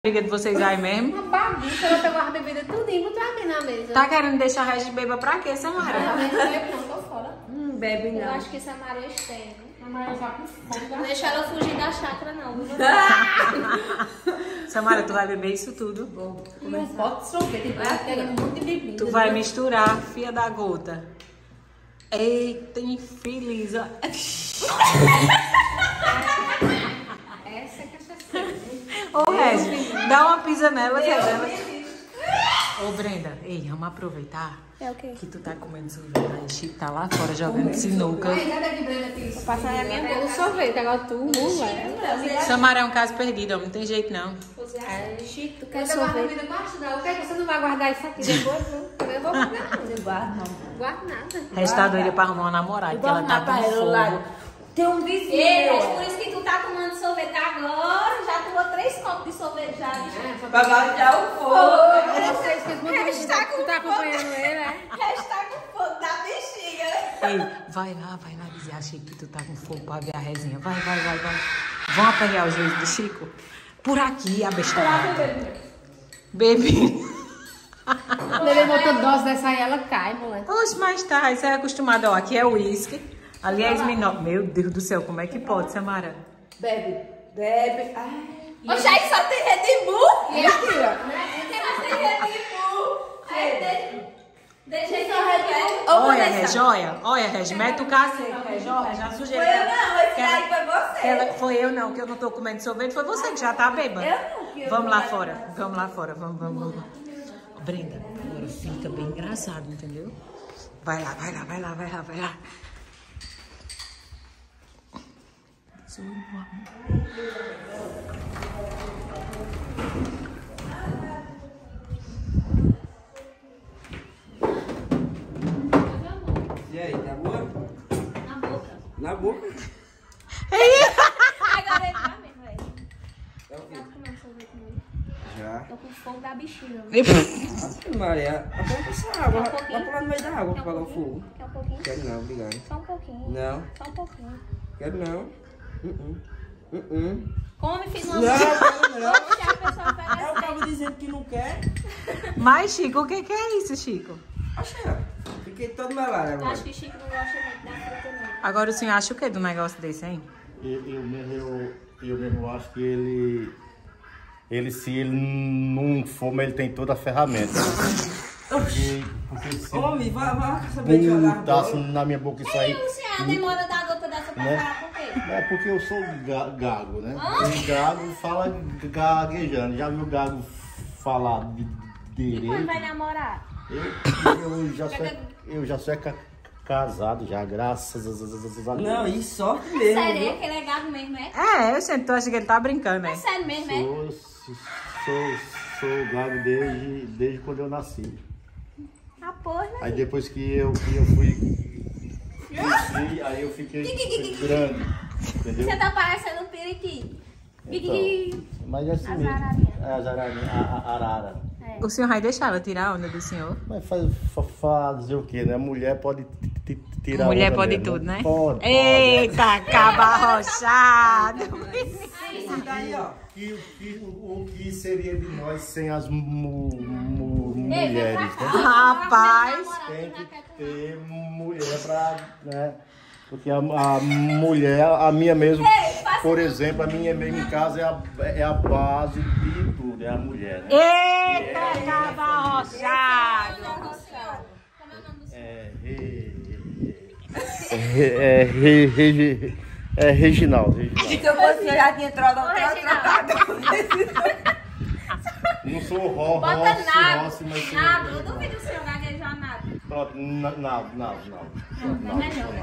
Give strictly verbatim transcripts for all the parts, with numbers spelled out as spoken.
Briga de vocês aí mesmo? Uma bagunça, ela pegou as bebidas tudinho e botou aqui na mesa. Tá querendo deixar a Regis beba pra quê, Samara? Não, não bebe não, tô fora. Hum, bebe não. Eu acho que Samara é externa. Samara já com fome. Não deixa ela fugir da chácara, não. Samara, tu vai beber isso tudo? Vou. Não pode sorvete, tem que pegar um monte de bebida. Tu vai misturar, filha da gota. Eita, infeliz. ó. Essa é cachaceira. Ô, Regis, dá uma pisa nela, Regis. Ô, Brenda, ei, vamos aproveitar É o quê? que tu tá comendo sorvete. Aí Chico tá lá fora jogando sinuca. Ai, nada de Brenda tem isso. Passar na minha boca. boca o sorvete, agora tu, mulher. Samara é um caso perdido, ó, não tem jeito não. Chico, tu Eu quer tô guardando sorvete? comida embaixo da... O que é que você não vai guardar isso aqui depois, não? Eu vou guardar. Não guarda, não. Guardo nada. Regis tá doida pra arrumar uma namorada, que ela tá com fogo. Tem um vizinho. Ei, meu, é ó. por isso que tu tá tomando sorvete agora. Já tomou três copos de sorvete já, bicho. Pra baixar o fogo. Vocês que Regis tá com tu tá acompanhando ele, né? Regis tá com fogo da bexiga. Ei, vai lá, vai lá dizer a Chico que tu tá com fogo pra ver a resenha. Vai, vai, vai, vai. Vão aperrear o juiz do Chico? Por aqui, a besta. Bebi. Ele botou dose dessa aí, ela cai, moleque. Oxe, mas tá, isso é acostumado. Ó, aqui é o uísque. Ali é Smirnoff. Meu Deus do céu, como é que pode, Samara? Bebe, bebe. Ai. Oxe, aí só tem Red Bull. E aqui, ó. Tem Red Bull. Aí, deixa aí só Red Bull. Olha, Regi, olha. Olha, Regi, mete o cacete, Regi. Olha, já sujeira. Foi eu não, esse Que ela- daí foi você. Ela, foi eu não, que eu não tô comendo sorvete. Foi você que já tá bêbada. Eu não, que eu Vamos não lá quero fora, mais. vamos lá fora, vamos, vamos, vamos. Brenda, agora fica bem engraçado, entendeu? Vai lá, vai lá, vai lá, vai lá, vai lá. E aí, tá boa? Na boca. Na boca? Agora ele vai mesmo, velho. Tá o quê? Tá comendo sorvete muito. Já. Tô com fogo da bexiga. Ave Maria, aponta essa água. Quer um pouquinho? Vai pular no meio da água pra Quer um apagar o pouquinho? fogo. Quer um pouquinho? Quero não, obrigado. Só um pouquinho. Não, Só um pouquinho. quero não. Uh -uh. Uh -uh. Come, fiz uma Não, quero não. Deixa a pessoa pegar É o cabo dizendo que não quer. Mas, Chico, o que, que é isso, Chico? Oxe, fiquei todo melado Eu agora. acho que Chico não gosta muito da fruta, não. Agora o senhor acha o que do negócio desse, hein? Eu, eu, mesmo, eu, eu mesmo acho que ele, ele, se ele não for, mas ele tem toda a ferramenta. Porque, porque se Homem, vai, vai saber de jogar botasse bola. na minha boca isso aí... E Luciana, a demora da gota dessa pra Né? falar por quê? É porque eu sou ga- gago, né? O gago fala gaguejando. Já viu o gago falar de E quando vai direito? namorar? Eu, eu, já sou, eu já sou ca- casado já, graças a Deus. Não, e sorte mesmo. Sério, é viu? que ele é gago mesmo, é? É, eu sempre tô achando que ele tá brincando, É né? sério mesmo, é? Sou, sou, sou gago desde, desde quando eu nasci. Ah, porra, né? Aí depois que eu, que eu fui cresci, aí eu fiquei grande, entendeu? Você tá parecendo um periquito. Então, mas é assim As mesmo. ararinhas. É, as ararinhas, a, a arara. O senhor vai deixar ela tirar a onda do senhor? Mas faz, fa- fazer o quê, né? Mulher pode t- t- tirar Mulher onda pode mesmo, tudo, né? Pode, pode. Eita, caba arrochado. Esse daí, ó. Que, que, o, o que seria de nós sem as mu, mu, Ei, vem mulheres, pra né? cá. Rapaz. Tem que ter mulher pra, né? Porque a, a mulher, a minha mesmo, por exemplo, a minha mesmo em casa é a, é a base de tudo, é a mulher, né? Eita, caba arrochado. Como é o nome do seu? É, re, re, é, re, re, é Reginaldo, Reginaldo. Se eu fosse, eu já tinha trocado. Ô, Reginaldo. Não sou ro, Bota rossi, nada. rossi, mas sou... Nada, eu duvido o senhor gaguejar nada. Pronto, na- nada, nada, nada. É melhor.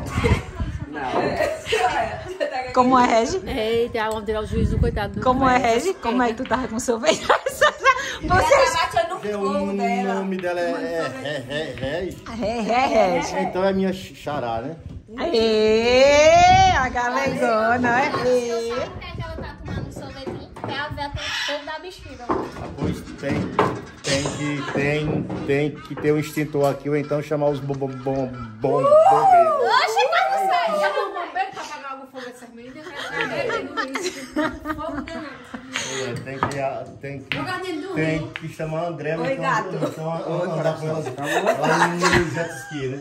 Não. Como é, Regi? Eita, vamos tirar o juízo do coitado do Como é, velho. Regi? Como é que tu tava com sorvete? Ela Vocês... tá batendo no Porque o fogo dela. nome dela é, é, é, é, Regi. É, é, Regi. Então é minha xará, né? Ê, a galegona, é? Ê. Sabe por que que ela tá tomando sorvetinho? Porque ela já tem fogo da bexiga. Ah, pois tem, tem, que, tem, tem que ter um extintor aqui ou então chamar os bom, bom, bom, bom, bombeiros. Oxe, quando sai? Chama o bombeiro pra apagar o fogo dessas meninas. Fogo danado. É, tem que, ah, tem que, O gatinho do tem Rio. que chamar a André, Oi, então, gato. então andar com elas lá no jet ski, né?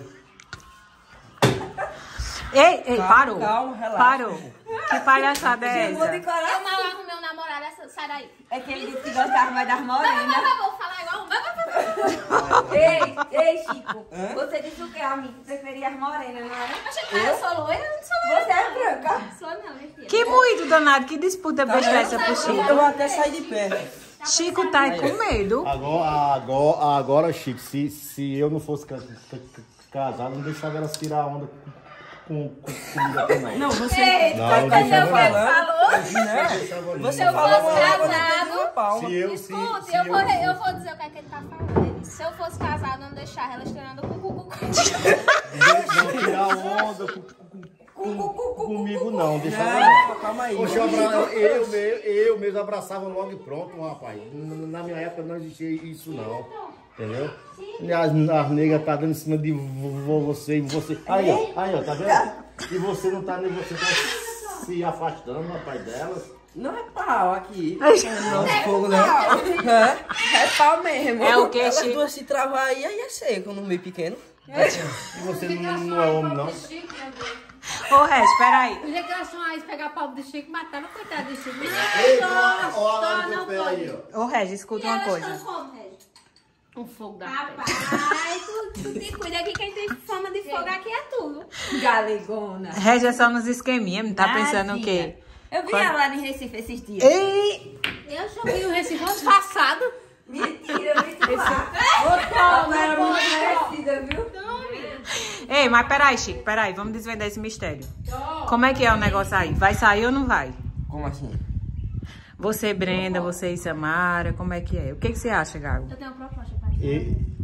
Ei, ei, Calma, parou. calma, relaxa. Parou. Que palhaçada é Chegou de essa? Eu coração. mal arrumei um namorado, essa, sai daí. É que ele disse que gostava mais das Vai, vai, morenas. vai, vou falar igual um. Vai, vai, vai. Ei, ei, Chico. Hã? Você disse o que, amigo? Que preferia as morenas, não é? Achei que eu sou loira, eu não sou loira. Você é branca. Sou não, minha filha. Que moído danado, que disputa besta é essa pro Eu Chico? vou até sair de perto. Chico tá aí com medo. Agora, agora, agora Chico, se, se eu não fosse ca- ca- ca- casado, não deixava elas tirar onda com, com, comigo aqui, não. Não, você... Ei, Não, tá não entendendo deixava o que ele não. falou? Né? Deixava ali. Você eu falou fosse uma água casado, na palma. Se eu, se, Escute, se eu vou, eu vou dizer o que é que ele tá falando. Ele disse, se eu fosse casado, não deixar elas tirando com o cu. não tirar onda com, com, com, comigo, não. Deixava Não, calma aí. Poxa, eu, abra- eu, eu, me- eu mesmo abraçava logo e pronto, rapaz. N- Na minha época não existia isso, não. Entendeu? E as, as negras tá dando em cima de vo- você e você. Aí, ó, aí, ó, tá vendo? E você não tá nem você tá se afastando, rapaz, delas. Não é pau aqui. Não é fogo, né? É, é pau mesmo. É o quê, Elas Chico? duas se travar aí, aí é seco, no meio pequeno. E você não, não é homem, não. Ô, Regis, peraí. O dia que elas vão pegar o pobre do Chico, mataram, coitado do Chico. Ei, Não, ó, a Lara não, do não pé aí, pode. ó. Ô, Regis, escuta uma coisa. como, Regis? Um fogo da Rapaz, tu, tu te cuida que quem tem fama de fogo aqui é tu. Galegona. Regis é só nos esqueminha, não tá pensando o Tadinha. quê? Eu vi Quando- ela lá em Recife esses dias. Ei! Eu joguei o Recife ano passado. Mentira, eu vi tu lá. Ô, Ela era toma, muito toma. parecida, viu? Ei, mas peraí, Chico, peraí, vamos desvendar esse mistério. Como é que é o negócio aí? Vai sair ou não vai? Como assim? Você, Brenda, você e Samara, como é que é? O que, que você acha, Gago? Eu tenho uma proposta pra ti. E,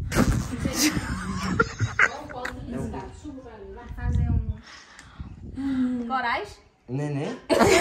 Vai fazer um... Corais? Neném?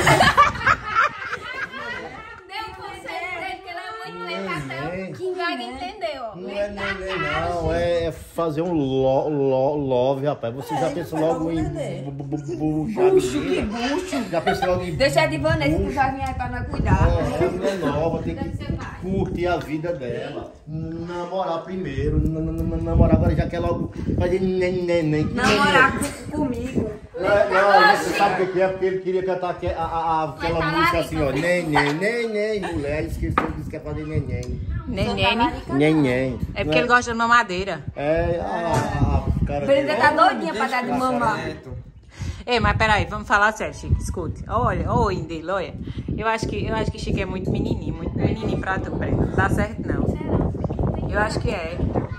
Deu um conselho dele, que ele é muito legal. Neném. Que vai entender, ó. não é neném, não. É fazer um lo, lo, love, rapaz. Você já pensou logo em bu- bu- bu- buchar a menina? Já pensou logo em Deixa de Vanessa que já vinha aí pra nós cuidar. É, mulher nova, tem que curtir a vida dela. Namorar primeiro, n- n- n- namorar agora já quer logo fazer neném, neném. Que Namorar neném? com- comigo. Não, é- não, você sabe o que é? Porque ele queria cantar aque- a- a- aquela Vai falar música aí, assim, ó. Neném, neném, mulher, esqueceu, disse que quer fazer neném. Neném. Neném. É porque ele gosta de mamadeira. É, a, a cara Brenda dele. tá doidinha pra dar de Deixa mamar. quieto. Ei, mas peraí, vamos falar sério, Chico, escute. Olha, oi, dele, olha. Eu acho que, eu acho que Chico é muito menininho, muito menininho pra tu, Brenda. Não dá certo, não. Eu acho que é.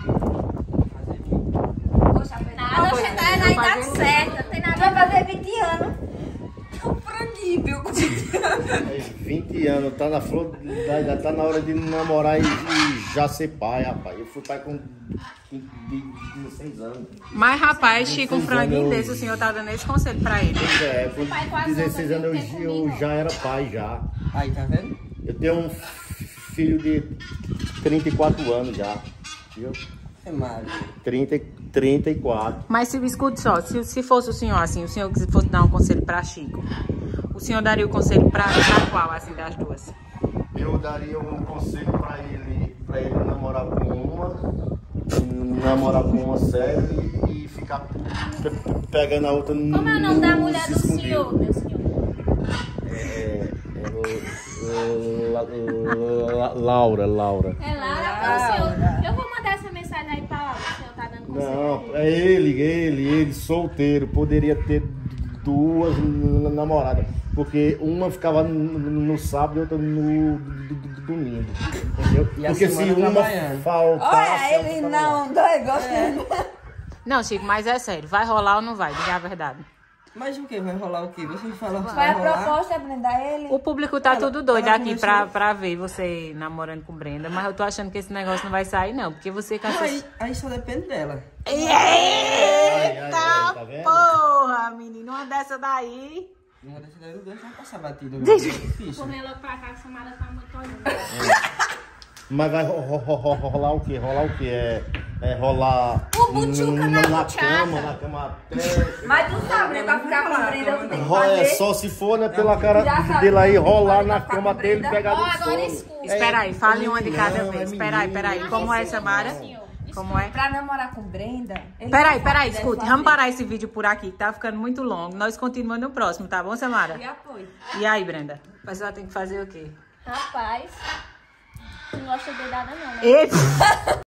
Poxa, Nada, Pois, você tá na eu vou idade fazer- certa. Tem nada vai fazer vinte anos. Um franguinho, com vinte anos. É, vinte anos, tá na flor da idade, tá na hora de namorar e, e já ser pai, rapaz. Eu fui pai com de, de dezesseis anos. Mas, rapaz, Chico, um Pois é, franguinho meu- desse, o senhor tá dando esse conselho pra ele. Pois é, com pai quase dezesseis não anos tem eu, eu comigo. já era pai já. Aí, tá vendo? Eu tenho um filho de trinta e quatro anos já. Viu? É Mário. trinta, trinta e quatro. Mas se escute só, se, se fosse o senhor, assim, o senhor que fosse dar um conselho pra Chico, o senhor daria o conselho pra, pra qual, assim, das duas? Eu daria um conselho pra ele, pra ele namorar com uma, namorar com uma séria e, e ficar pe- pe- pegando a outra no Como é o nome da mulher do escondido. senhor, meu senhor? É, é, La- La- La- Laura, Laura. É Lara, o senhor. Eu vou mandar essa mensagem aí pra Laura, o senhor tá dando conselho. Não, é ele, ele, ele, solteiro, poderia ter duas n- namoradas, porque uma ficava no, no sábado e outra no d- d- domingo, entendeu? E a Porque se semana uma trabalhando. faltasse... Olha, ele ela tava lá. não, dois gostam. Não, Chico, mas é sério, vai rolar ou não vai? Diga a verdade. Mas o que? Vai rolar o quê? Você me fala Qual é a rolar? proposta, Brenda? Ele? O público tá Ela- tudo doido ela aqui começou- pra, pra ver você namorando com Brenda, mas eu tô achando que esse negócio não vai sair, não, porque você com Aí, essas... aí só depende dela. Ai, ai, ai, Eita tá vendo? porra, menino, uma dessa daí... Uma dessas daí, os dois vão passar batido. É difícil. Correndo logo pra cá, que essa mala tá muito olhando. Mas vai ro- ro- ro- rolar o quê? Rolar o quê? É, é, rolar O Butuca n- na na buchaca. cama, na cama até. Mas tu sabe, né? Pra ficar com a Brenda, eu tenho que Ro- É fazer. só se for, né, pela cara Já sabe, dele aí, né? rolar na Vai ficar cama com dele e Brenda. pegar Ó, no agora sono. escuta. Espera aí, fale uma de cada Não, é vez. Espera aí, espera aí. menino. Como é, Samara? Como é? Pra namorar com Brenda... ele Peraí, não peraí, sabe, escute. deve Vamos fazer. parar esse vídeo por aqui, que tá ficando muito longo. Nós continuamos no próximo, tá bom, Samara? E apoio. E aí, Brenda? A pessoa tem que fazer o quê? Rapaz, não gosta de nada não, né? Eita!